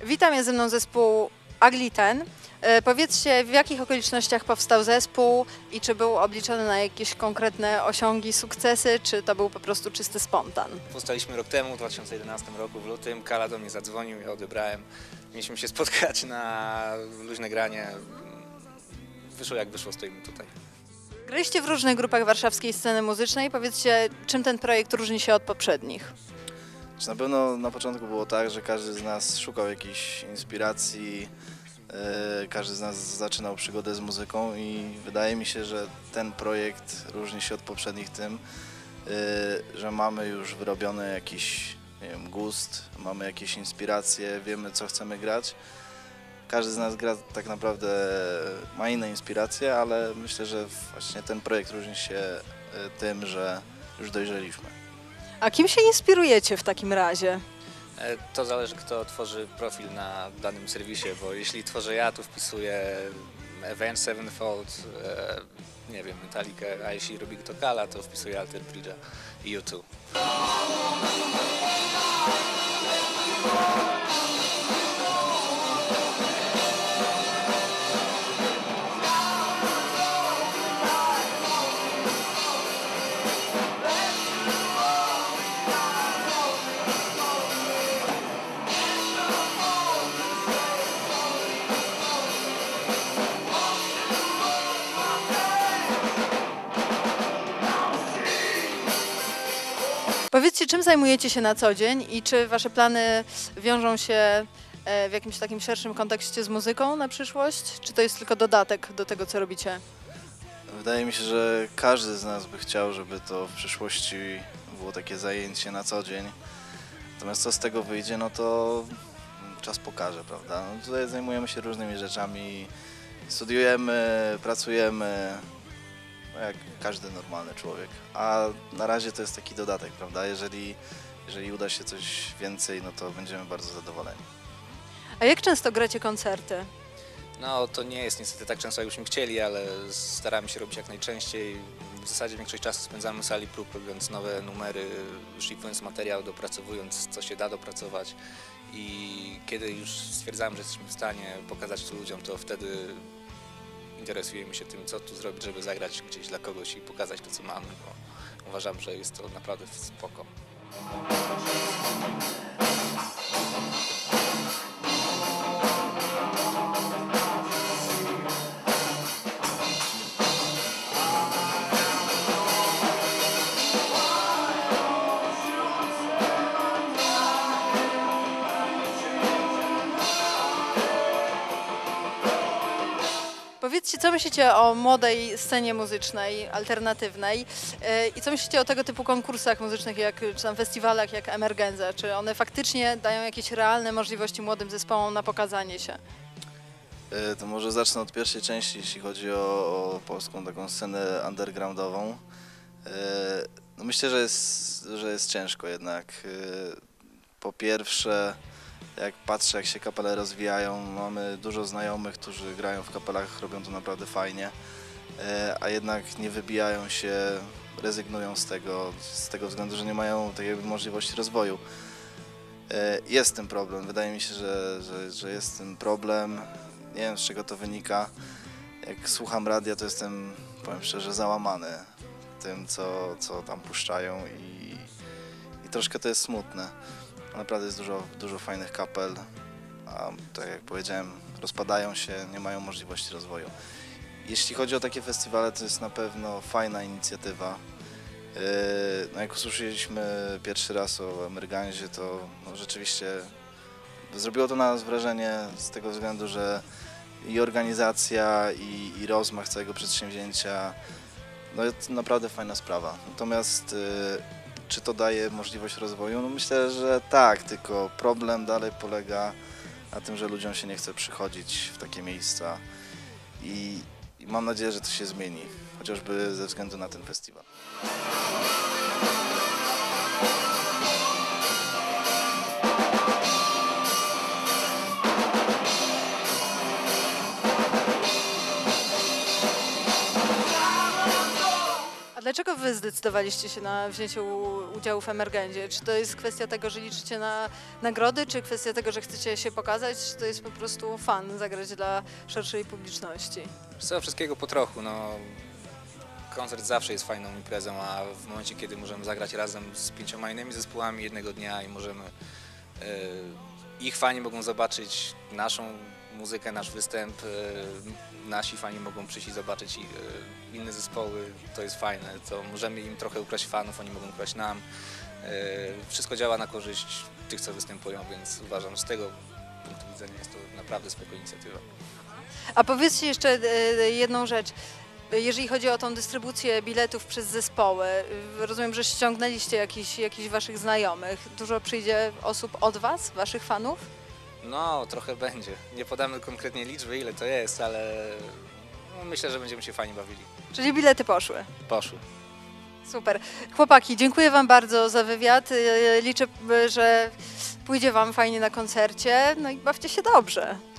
Witam, jest ze mną zespół Ugly Ten. Powiedzcie, w jakich okolicznościach powstał zespół i czy był obliczony na jakieś konkretne osiągi, sukcesy, czy to był po prostu czysty spontan? Powstaliśmy rok temu, w 2011 roku, w lutym. Kala do mnie zadzwonił, ja odebrałem. Mieliśmy się spotkać na luźne granie. Wyszło jak wyszło, stoimy tutaj. Graliście w różnych grupach warszawskiej sceny muzycznej. Powiedzcie, czym ten projekt różni się od poprzednich? Na pewno na początku było tak, że każdy z nas szukał jakiejś inspiracji, każdy z nas zaczynał przygodę z muzyką i wydaje mi się, że ten projekt różni się od poprzednich tym, że mamy już wyrobiony jakiś, nie wiem, gust, mamy jakieś inspiracje, wiemy co chcemy grać. Każdy z nas gra tak naprawdę, ma inne inspiracje, ale myślę, że właśnie ten projekt różni się tym, że już dojrzeliśmy. A kim się inspirujecie w takim razie? To zależy, kto tworzy profil na danym serwisie, bo jeśli tworzę ja, to wpisuję Avenged Sevenfold, nie wiem, Metallica, a jeśli robi to Kala, to wpisuję Alter Bridge'a i U2. Powiedzcie, czym zajmujecie się na co dzień i czy wasze plany wiążą się w jakimś takim szerszym kontekście z muzyką na przyszłość, czy to jest tylko dodatek do tego, co robicie? Wydaje mi się, że każdy z nas by chciał, żeby to w przyszłości było takie zajęcie na co dzień. Natomiast co z tego wyjdzie, no to czas pokaże, prawda? No tutaj zajmujemy się różnymi rzeczami, studiujemy, pracujemy, no jak każdy normalny człowiek. A na razie to jest taki dodatek, prawda? Jeżeli uda się coś więcej, no to będziemy bardzo zadowoleni. A jak często gracie koncerty? No to nie jest niestety tak często, jakbyśmy chcieli, ale staramy się robić jak najczęściej. W zasadzie większość czasu spędzamy w sali prób, robiąc nowe numery, szlifując materiał, dopracowując co się da dopracować. I kiedy już stwierdzamy, że jesteśmy w stanie pokazać to ludziom, to wtedy interesujemy się tym, co tu zrobić, żeby zagrać gdzieś dla kogoś i pokazać to, co mamy, bo uważam, że jest to naprawdę spoko. Powiedzcie, co myślicie o młodej scenie muzycznej, alternatywnej i co myślicie o tego typu konkursach muzycznych, czy tam festiwalach jak Emergenza? Czy one faktycznie dają jakieś realne możliwości młodym zespołom na pokazanie się? To może zacznę od pierwszej części, jeśli chodzi o polską taką scenę undergroundową. No myślę, że jest ciężko jednak. Po pierwsze, jak patrzę, jak się kapele rozwijają, mamy dużo znajomych, którzy grają w kapelach, robią to naprawdę fajnie, a jednak nie wybijają się, rezygnują z tego względu, że nie mają tak jakby możliwości rozwoju. Jest tym problem, wydaje mi się, że jest tym problem, nie wiem z czego to wynika. Jak słucham radia, to jestem, powiem szczerze, załamany tym, co tam puszczają i troszkę to jest smutne. Naprawdę jest dużo fajnych kapel, a tak jak powiedziałem, rozpadają się, nie mają możliwości rozwoju. Jeśli chodzi o takie festiwale, to jest na pewno fajna inicjatywa. No jak usłyszeliśmy pierwszy raz o Emergenzie, to no rzeczywiście zrobiło to na nas wrażenie z tego względu, że i organizacja, i rozmach całego przedsięwzięcia, no jest naprawdę fajna sprawa. Natomiast czy to daje możliwość rozwoju? No myślę, że tak, tylko problem dalej polega na tym, że ludziom się nie chce przychodzić w takie miejsca i mam nadzieję, że to się zmieni, chociażby ze względu na ten festiwal. dlaczego wy zdecydowaliście się na wzięcie udziału w Emergendzie? Czy to jest kwestia tego, że liczycie na nagrody, czy kwestia tego, że chcecie się pokazać, czy to jest po prostu fan zagrać dla szerszej publiczności? Z wszystkiego po trochu, no. Koncert zawsze jest fajną imprezą, a w momencie, kiedy możemy zagrać razem z 5 innymi zespołami jednego dnia i możemy, ich fani mogą zobaczyć naszą muzykę, nasz występ, nasi fani mogą przyjść i zobaczyć inne zespoły, to jest fajne, to możemy im trochę ukraść fanów, oni mogą ukraść nam. Wszystko działa na korzyść tych, co występują, więc uważam, że z tego punktu widzenia jest to naprawdę spoko inicjatywa. A powiedzcie jeszcze jedną rzecz. Jeżeli chodzi o tą dystrybucję biletów przez zespoły, rozumiem, że ściągnęliście jakichś waszych znajomych. Dużo przyjdzie osób od was, waszych fanów? No, trochę będzie. Nie podamy konkretnie liczby, ile to jest, ale no, myślę, że będziemy się fajnie bawili. Czyli bilety poszły. Poszły. Super. Chłopaki, dziękuję wam bardzo za wywiad. Liczę, że pójdzie wam fajnie na koncercie. No i bawcie się dobrze.